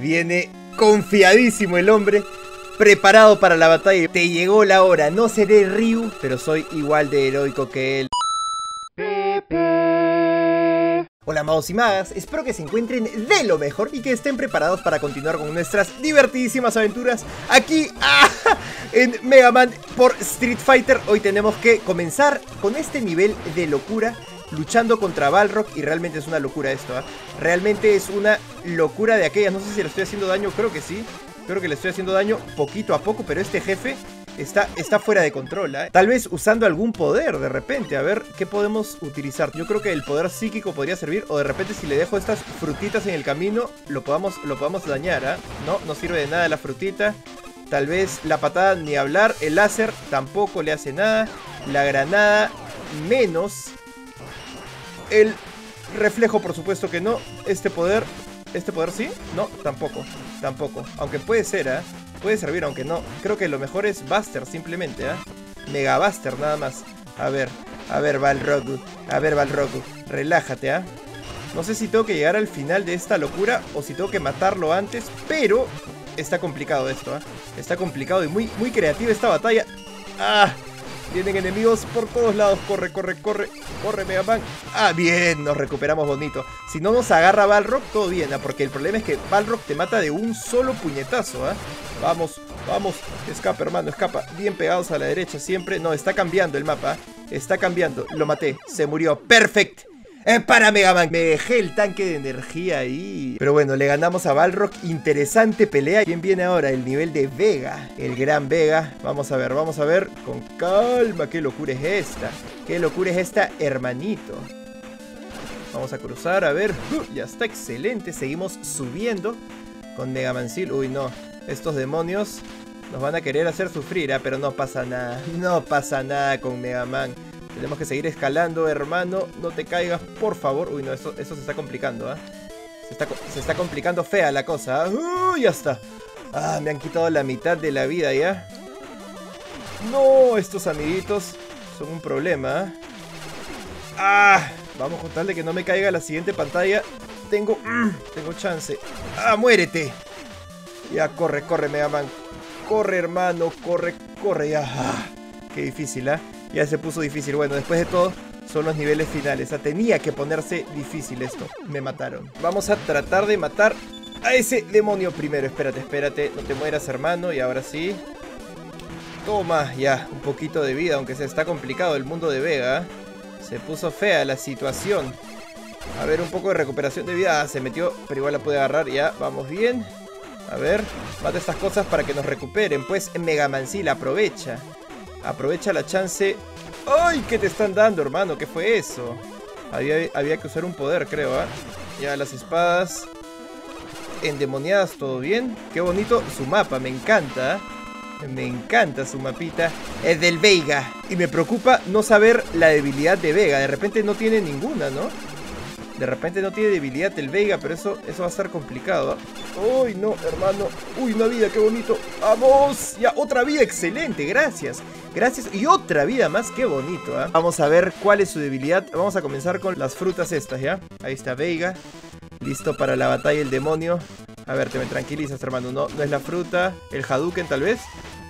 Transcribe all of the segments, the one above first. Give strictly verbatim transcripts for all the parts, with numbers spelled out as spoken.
Viene confiadísimo el hombre, preparado para la batalla. Te llegó la hora, no seré Ryu, pero soy igual de heroico que él. Hola magos y magas, espero que se encuentren de lo mejor y que estén preparados para continuar con nuestras divertidísimas aventuras aquí ¡ah! en Mega Man por Street Fighter. Hoy tenemos que comenzar con este nivel de locura, luchando contra Balrog, y realmente es una locura esto, ¿eh? Realmente es una locura de aquellas. No sé si le estoy haciendo daño, creo que sí. Creo que le estoy haciendo daño poquito a poco, pero este jefe está, está fuera de control, ¿eh? Tal vez usando algún poder de repente. A ver, ¿qué podemos utilizar? Yo creo que el poder psíquico podría servir. O de repente si le dejo estas frutitas en el camino, lo podamos, lo podamos dañar, ¿eh? No, no sirve de nada la frutita. Tal vez la patada ni hablar. El láser tampoco le hace nada. La granada menos. El reflejo por supuesto que no. Este poder... ¿Este poder sí? No, tampoco. Tampoco. Aunque puede ser, ¿eh? Puede servir, aunque no. Creo que lo mejor es Buster, simplemente, ¿eh? Mega Buster, nada más. A ver, a ver, Balrog. A ver, Balrog. Relájate, ¿eh? No sé si tengo que llegar al final de esta locura o si tengo que matarlo antes, pero está complicado esto, ¿eh? Está complicado y muy, muy creativa esta batalla. ¡Ah! Vienen enemigos por todos lados. Corre, corre, corre. Corre, Mega Man. Ah, bien, nos recuperamos bonito. Si no nos agarra Balrog, todo bien, ¿eh? Porque el problema es que Balrog te mata de un solo puñetazo, ¿eh? Vamos, vamos. Escapa, hermano, escapa. Bien pegados a la derecha siempre. No, está cambiando el mapa. Está cambiando. Lo maté. Se murió. Perfecto. Eh, para Mega Man. Me dejé el tanque de energía ahí. Pero bueno, le ganamos a Balrog. Interesante pelea. ¿Quién viene ahora? El nivel de Vega. El gran Vega. Vamos a ver, vamos a ver. Con calma. ¿Qué locura es esta? ¿Qué locura es esta, hermanito? Vamos a cruzar, a ver. Uh, ya está, excelente. Seguimos subiendo con Mega Mancil. Uy, no. Estos demonios nos van a querer hacer sufrir, ¿eh? Pero no pasa nada. No pasa nada con Mega Man. Tenemos que seguir escalando, hermano. No te caigas, por favor. Uy, no, esto, esto se está complicando, ¿eh? Se está, se está complicando fea la cosa, ¿eh? Uh, ya está. Ah, me han quitado la mitad de la vida ya. No, estos amiguitos son un problema, ¿eh? Ah, vamos con tal de que no me caiga la siguiente pantalla. Tengo, mm, tengo chance. Ah, muérete. Ya, corre, corre, Mega Man. Corre, hermano, corre, corre ya. Ah, qué difícil, ¿eh? Ya se puso difícil. Bueno, después de todo, son los niveles finales. O sea, tenía que ponerse difícil esto. Me mataron. Vamos a tratar de matar a ese demonio primero. Espérate, espérate. No te mueras, hermano. Y ahora sí. Toma, ya. Un poquito de vida, aunque se está complicado el mundo de Vega. Se puso fea la situación. A ver, un poco de recuperación de vida. Ah, se metió, pero igual la puede agarrar. Ya, vamos bien. A ver, mata estas cosas para que nos recuperen. Pues Mega Mancil, aprovecha. Aprovecha la chance. ¡Ay! ¿Qué te están dando, hermano? ¿Qué fue eso? Había, había que usar un poder, creo, ¿eh? Ya, las espadas endemoniadas, ¿todo bien? Qué bonito su mapa, me encanta. Me encanta su mapita. Es del Vega. Y me preocupa no saber la debilidad de Vega. De repente no tiene ninguna, ¿no? De repente no tiene debilidad el Vega, pero eso, eso va a estar complicado. ¡Uy, no, hermano! ¡Uy, una vida! ¡Qué bonito! ¡Vamos! Ya, otra vida, excelente, gracias. Gracias, y otra vida más, qué bonito, ¿eh? Vamos a ver cuál es su debilidad. Vamos a comenzar con las frutas estas, ¿ya? Ahí está Vega. Listo para la batalla el demonio. A ver, te me tranquilizas, hermano. No, no es la fruta. El Hadouken, tal vez.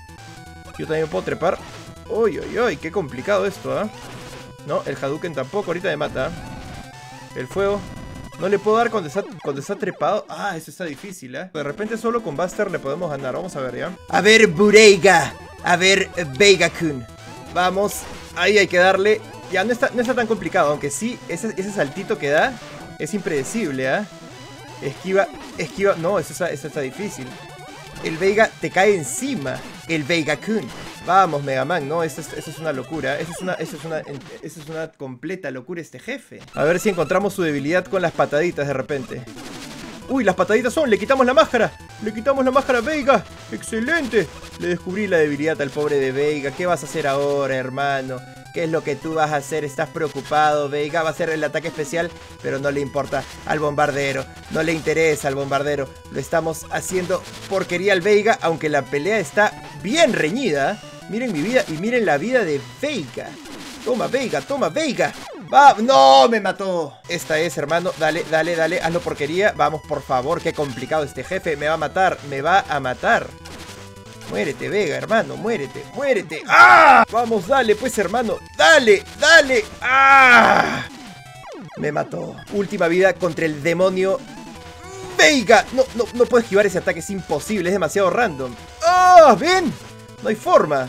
Yo también puedo trepar. ¡Uy, uy, uy! Qué complicado esto, ¿eh? No, el Hadouken tampoco, ahorita me mata, ¿eh? El fuego. No le puedo dar cuando está, cuando está trepado. Ah, eso está difícil, ¿eh? De repente solo con Buster le podemos ganar. Vamos a ver, ¿ya? A ver, Bureiga. A ver, Vega-kun. Vamos. Ahí hay que darle. Ya, no está, no está tan complicado. Aunque sí, ese, ese saltito que da es impredecible, ¿eh? Esquiva, esquiva. No, eso está, eso está difícil. El Vega te cae encima. El Vega-kun. Vamos, Mega Man, no, eso es, eso es una locura. Eso es una, eso es una, eso es una completa locura este jefe. A ver si encontramos su debilidad con las pataditas de repente. Uy, las pataditas son, le quitamos la máscara. Le quitamos la máscara a Vega. Excelente. Le descubrí la debilidad al pobre de Vega. ¿Qué vas a hacer ahora, hermano? ¿Qué es lo que tú vas a hacer? ¿Estás preocupado? Vega va a hacer el ataque especial, pero no le importa al bombardero. No le interesa al bombardero. Lo estamos haciendo porquería al Vega, aunque la pelea está bien reñida. Miren mi vida y miren la vida de Vega. Toma, Vega, toma, Vega. Va, no, me mató. Esta es, hermano, dale, dale, dale, hazlo porquería. Vamos, por favor, qué complicado este jefe. Me va a matar, me va a matar. Muérete, Vega, hermano, muérete, muérete. ¡Ah! Vamos, dale, pues, hermano. Dale, dale. ¡Ah! Me mató. Última vida contra el demonio Vega. No, no, no puedo esquivar ese ataque, es imposible, es demasiado random. ¡Ah! ¿Ven? No hay forma.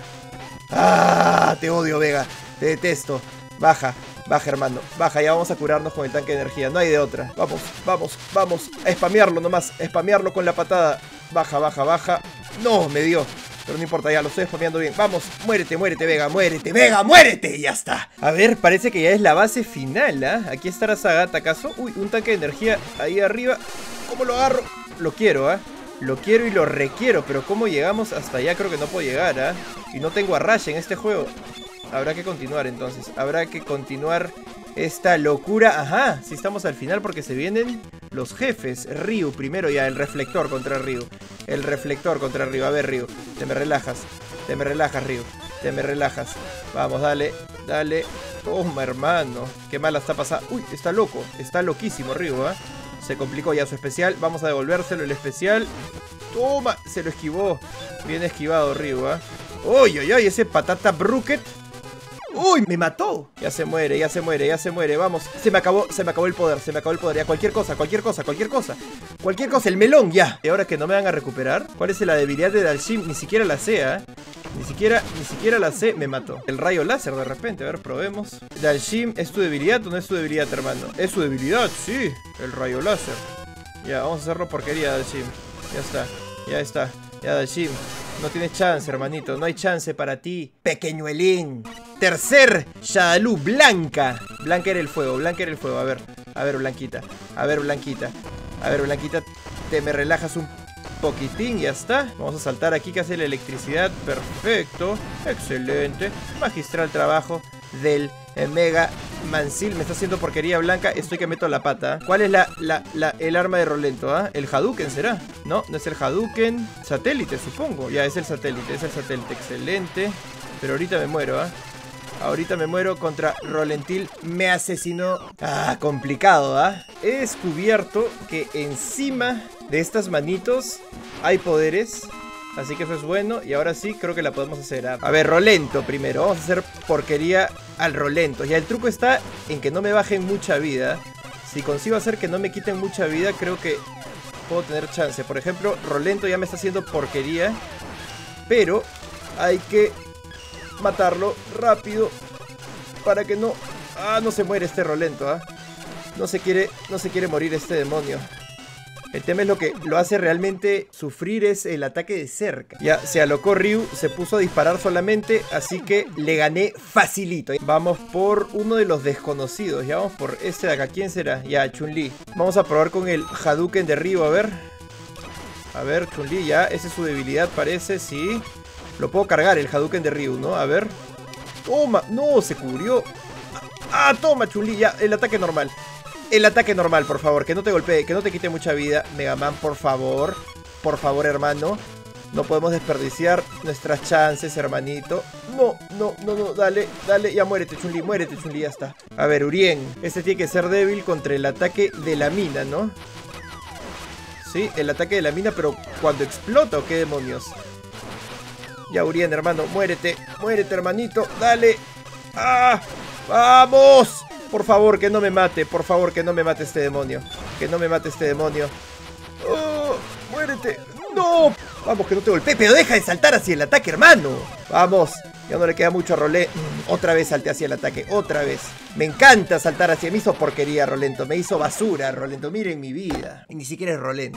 ¡Ah! Te odio, Vega. Te detesto. Baja, baja, hermano. Baja, ya vamos a curarnos con el tanque de energía. No hay de otra. Vamos, vamos, vamos. A spamearlo nomás. A spamearlo con la patada. Baja, baja, baja. No, me dio. Pero no importa, ya lo estoy spameando bien. Vamos, muérete, muérete, Vega, muérete, Vega, muérete. Ya está. A ver, parece que ya es la base final, ¿ah? ¿eh? Aquí está Arasagata, ¿acaso? Uy, un tanque de energía ahí arriba. ¿Cómo lo agarro? Lo quiero, ¿ah? ¿eh? Lo quiero y lo requiero. Pero ¿cómo llegamos hasta allá? Creo que no puedo llegar, ¿ah? ¿eh? Y no tengo a Rush en este juego. Habrá que continuar entonces. Habrá que continuar esta locura. Ajá, si estamos al final porque se vienen los jefes. Ryu primero ya, el reflector contra Ryu. El reflector contra Ryu. A ver, Ryu, te me relajas. Te me relajas, Ryu. Te me relajas. Vamos, dale, dale. Toma, hermano. Qué mala está pasando. Uy, está loco. Está loquísimo Ryu, ¿eh? Se complicó ya su especial. Vamos a devolvérselo el especial. Toma, se lo esquivó. Bien esquivado Ryu, ¿eh? Uy, uy, uy, ese patata Bruket. ¡Uy! ¡Me mató! Ya se muere, ya se muere, ya se muere. Vamos. Se me acabó, se me acabó el poder, se me acabó el poder. Ya, cualquier cosa, cualquier cosa, cualquier cosa. Cualquier cosa, el melón, ya. Y ahora que no me van a recuperar. ¿Cuál es la debilidad de Dhalsim? Ni siquiera la sé, ¿eh? Ni siquiera, ni siquiera la sé, me mató. El rayo láser de repente, a ver, probemos. Dhalsim, ¿es tu debilidad o no es tu debilidad, hermano? Es su debilidad, sí. El rayo láser. Ya, vamos a hacerlo porquería, Dhalsim. Ya está, ya está. Ya, Dhalsim. No tienes chance, hermanito. No hay chance para ti, pequeñuelín. Tercer Shadaloo, Blanca. Blanca era el fuego, Blanca era el fuego. A ver, a ver, Blanquita. A ver, Blanquita. A ver, Blanquita. Te me relajas un poquitín, ya está. Vamos a saltar aquí que hace la electricidad. Perfecto. Excelente. Magistral trabajo del Mega Mansil. Me está haciendo porquería Blanca. Estoy que meto la pata. ¿Cuál es la, la, la, el arma de Rolento? ¿Ah? ¿El Hadouken será? No, no es el Hadouken. Satélite, supongo. Ya, es el satélite, es el satélite. Excelente. Pero ahorita me muero, ¿ah? ¿eh? Ahorita me muero contra Rolentil. Me asesinó. Ah, complicado, ¿ah? ¿eh? He descubierto que encima de estas manitos hay poderes. Así que eso es bueno. Y ahora sí, creo que la podemos hacer. A ver, Rolento primero. Vamos a hacer porquería al Rolento. Ya el truco está en que no me bajen mucha vida. Si consigo hacer que no me quiten mucha vida, creo que puedo tener chance. Por ejemplo, Rolento ya me está haciendo porquería. Pero hay que matarlo rápido para que no... Ah, no se muere este Rolento, ¿ah? ¿eh? No se quiere, no se quiere morir este demonio. El tema es lo que lo hace realmente sufrir es el ataque de cerca. Ya se alocó Ryu, se puso a disparar solamente, así que le gané facilito. Vamos por uno de los desconocidos, ya vamos por este de acá. ¿Quién será? Ya, Chun-Li. Vamos a probar con el Hadouken de Ryu, a ver. A ver, Chun-Li, ya, esa es su debilidad parece, sí. Lo puedo cargar, el Hadouken de Ryu, ¿no? A ver. Toma, no, se cubrió. Ah, toma, Chun-Li, ya, el ataque normal. El ataque normal, por favor, que no te golpee, que no te quite mucha vida. Mega Man, por favor. Por favor, hermano. No podemos desperdiciar nuestras chances, hermanito. No, no, no, no, dale, dale. Ya muérete, Chun-Li, muérete, Chun-Li, ya está. A ver, Urien. Este tiene que ser débil contra el ataque de la mina, ¿no? Sí, el ataque de la mina, pero cuando explota, ¿o qué demonios? Ya, Urien, hermano, muérete. Muérete, hermanito, dale. ¡Ah! ¡Vamos! Por favor, que no me mate. Por favor, que no me mate este demonio. Que no me mate este demonio. ¡Oh! ¡Muérete! ¡No! Vamos, que no te golpee. Pero deja de saltar hacia el ataque, hermano. Vamos. Ya no le queda mucho a Rolé. Otra vez salté hacia el ataque. Otra vez. Me encanta saltar hacia... Me hizo porquería, Rolento. Me hizo basura, Rolento. Miren mi vida. Y ni siquiera es Rolento.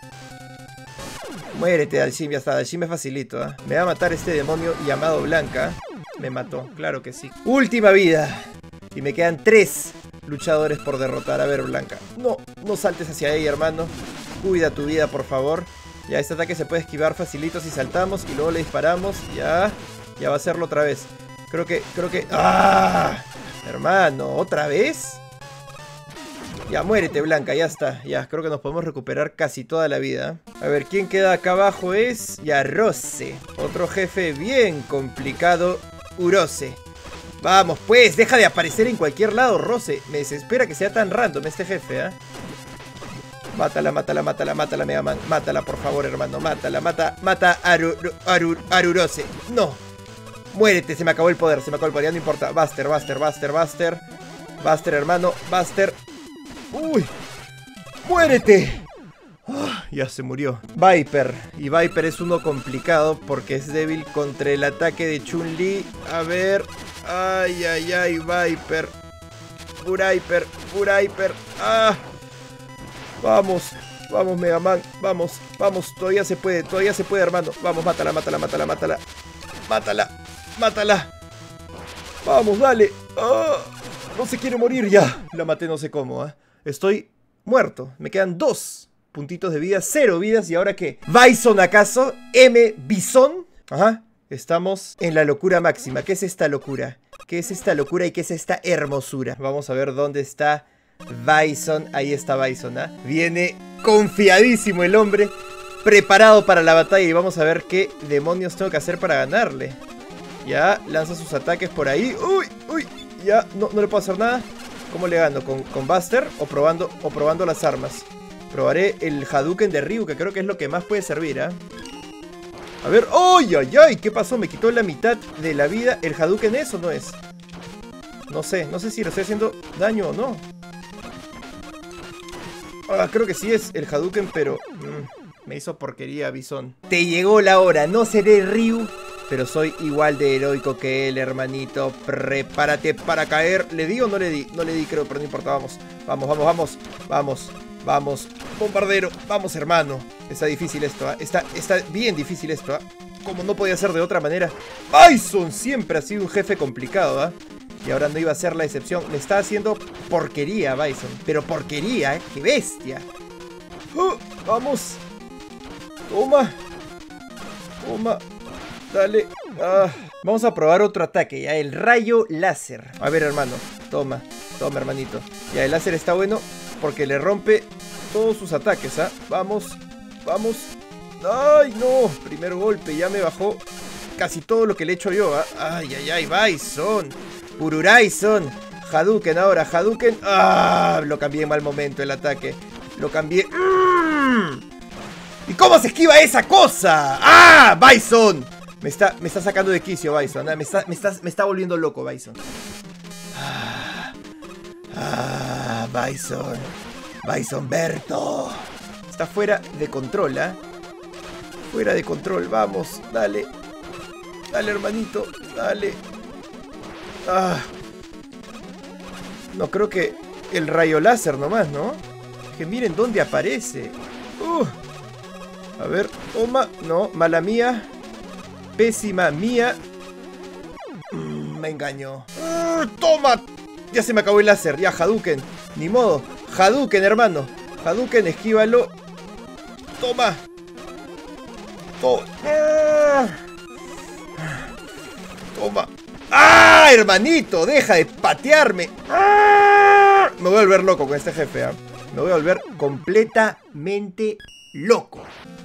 Muérete, Dhalsim. Ya está. Dhalsim es facilito, ¿eh? Me va a matar este demonio llamado Blanca. Me mató. Claro que sí. Última vida. Y me quedan tres luchadores por derrotar. A ver, Blanca. No, no saltes hacia ella, hermano. Cuida tu vida, por favor. Ya, este ataque se puede esquivar facilito si saltamos y luego le disparamos. Ya, ya va a hacerlo otra vez. Creo que, creo que... ¡Ah! Hermano, ¿otra vez? Ya, muérete, Blanca, ya está. Ya, creo que nos podemos recuperar casi toda la vida. A ver, ¿quién queda acá abajo? Es... Ya, Rose. Otro jefe bien complicado. Urose. Vamos, pues, deja de aparecer en cualquier lado, Rose. Me desespera que sea tan random este jefe, ¿eh? Mátala, mátala, mátala, mátala, Mega Man. Mátala, por favor, hermano. Mátala, mata, mata a Aru, Aru, Arurose. No. Muérete, se me acabó el poder, se me acabó el poder, ya no importa. Buster, Buster, Buster, Buster. Buster, hermano, Buster. Uy. ¡Muérete! Oh, ya se murió. Viper. Y Viper es uno complicado porque es débil contra el ataque de Chun-Li. A ver. Ay, ay, ay, Viper. Viper, Viper. Ah. Vamos. Vamos, Mega Man. Vamos, vamos. Todavía se puede, todavía se puede, hermano. Vamos, mátala, mátala, mátala, mátala. Mátala, mátala. Vamos, dale. Ah. No se quiere morir ya. La maté no sé cómo, ¿eh? Estoy muerto. Me quedan dos puntitos de vida, cero vidas. ¿Y ahora qué? ¿Bison acaso? ¿M. Bison? Ajá. Estamos en la locura máxima. ¿Qué es esta locura? ¿Qué es esta locura y qué es esta hermosura? Vamos a ver dónde está Bison. Ahí está Bison, ¿ah? ¿eh? Viene confiadísimo el hombre, preparado para la batalla. Y vamos a ver qué demonios tengo que hacer para ganarle. Ya, lanza sus ataques por ahí. Uy, uy. Ya, no, no le puedo hacer nada. ¿Cómo le gano? ¿Con, con Buster o probando, o probando las armas? Probaré el Hadouken de Ryu, que creo que es lo que más puede servir, ¿eh? A ver. ¡Ay, ay, ay! ¿Qué pasó? ¿Me quitó la mitad de la vida? ¿El Hadouken es o no es? No sé, no sé si le estoy haciendo daño o no. Ah, creo que sí es el Hadouken, pero... Mmm, me hizo porquería, Bison. Te llegó la hora, no seré Ryu, pero soy igual de heroico que él, hermanito. Prepárate para caer. ¿Le di o no le di? No le di, creo, pero no importa. Vamos, vamos, vamos, vamos. Vamos, vamos. Bombardero. Vamos, hermano. Está difícil esto, ¿eh? Está, está bien difícil esto, ¿eh? Como no podía ser de otra manera. Bison siempre ha sido un jefe complicado, ¿eh? Y ahora no iba a ser la excepción. Me está haciendo porquería, Bison. Pero porquería, ¿eh? ¡Qué bestia! Uh, vamos. Toma. Toma. Dale. Ah. Vamos a probar otro ataque, ya. El rayo láser. A ver, hermano. Toma. Toma, hermanito. Ya, el láser está bueno porque le rompe todos sus ataques, ¿ah? Vamos. Vamos. ¡Ay, no! Primer golpe. Ya me bajó casi todo lo que le he hecho yo, ¿ah? ¡Ay, ay, ay! Bison. Pururaison. Hadouken ahora. Hadouken. ¡Ah! Lo cambié en mal momento el ataque. Lo cambié. ¡Mm! ¿Y cómo se esquiva esa cosa? ¡Ah! ¡Bison! Me está, me está sacando de quicio, Bison. ¿eh? Me, está, me, está, me está volviendo loco, Bison. ¡Ah! ¡Ah! Bison. Bison Berto. Está fuera de control, ¿eh? Fuera de control. Vamos, dale. Dale, hermanito. Dale. ¡Ah! No, creo que el rayo láser nomás, ¿no? Que miren dónde aparece. ¡Uh! A ver, toma. No, mala mía. Pésima mía. Mm, me engañó. Uh, ¡Toma! Ya se me acabó el láser. Ya, Hadouken. Ni modo. Hadouken, hermano. Hadouken, esquívalo. Toma. Toma. Toma. ¡Ah, hermanito! Deja de patearme. ¡Ah! Me voy a volver loco con este jefe, ¿eh? Me voy a volver completamente loco.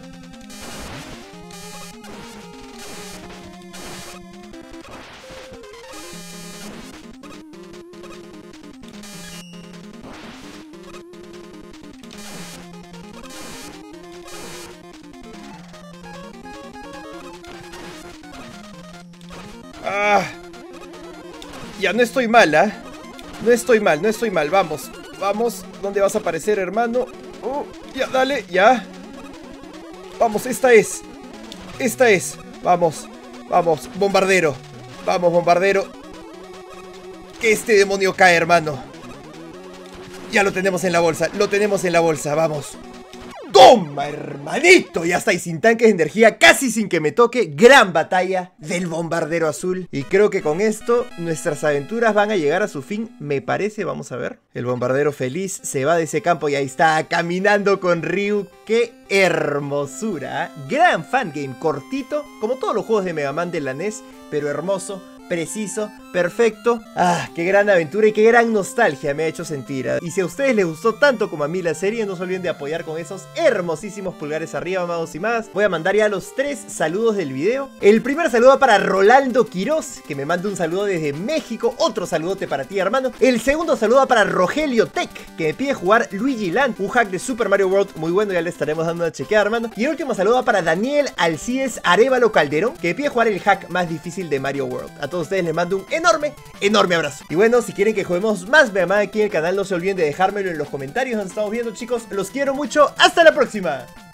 Ah, ya no estoy mal, ¿eh? No estoy mal, no estoy mal. Vamos, vamos. ¿Dónde vas a aparecer, hermano? Oh, ya, dale, ya. Vamos, esta es. Esta es. Vamos, vamos, bombardero. Vamos, bombardero. Que este demonio cae, hermano. Ya lo tenemos en la bolsa, lo tenemos en la bolsa, vamos. ¡Toma, hermanito! Ya está, y sin tanques de energía, casi sin que me toque. Gran batalla del bombardero azul. Y creo que con esto nuestras aventuras van a llegar a su fin, me parece. Vamos a ver. El bombardero feliz se va de ese campo y ahí está, caminando con Ryu. ¡Qué hermosura! ¿Eh? Gran fangame, cortito, como todos los juegos de Mega Man de la N E S, pero hermoso. preciso, perfecto. Ah, qué gran aventura y qué gran nostalgia me ha hecho sentir. Y si a ustedes les gustó tanto como a mí la serie, no se olviden de apoyar con esos hermosísimos pulgares arriba, amados y más. Voy a mandar ya los tres saludos del video. El primer saludo para Rolando Quiroz, que me manda un saludo desde México. Otro saludote para ti, hermano. El segundo saludo para Rogelio Tech, que me pide jugar Luigi Land, un hack de Super Mario World muy bueno, ya le estaremos dando una chequeada, hermano. Y el último saludo para Daniel Alcides Arevalo Calderón, que me pide jugar el hack más difícil de Mario World. A todos ustedes les mando un enorme, enorme abrazo. Y bueno, si quieren que juguemos más Mega Man aquí en el canal, no se olviden de dejármelo en los comentarios. Nos estamos viendo, chicos. Los quiero mucho. ¡Hasta la próxima!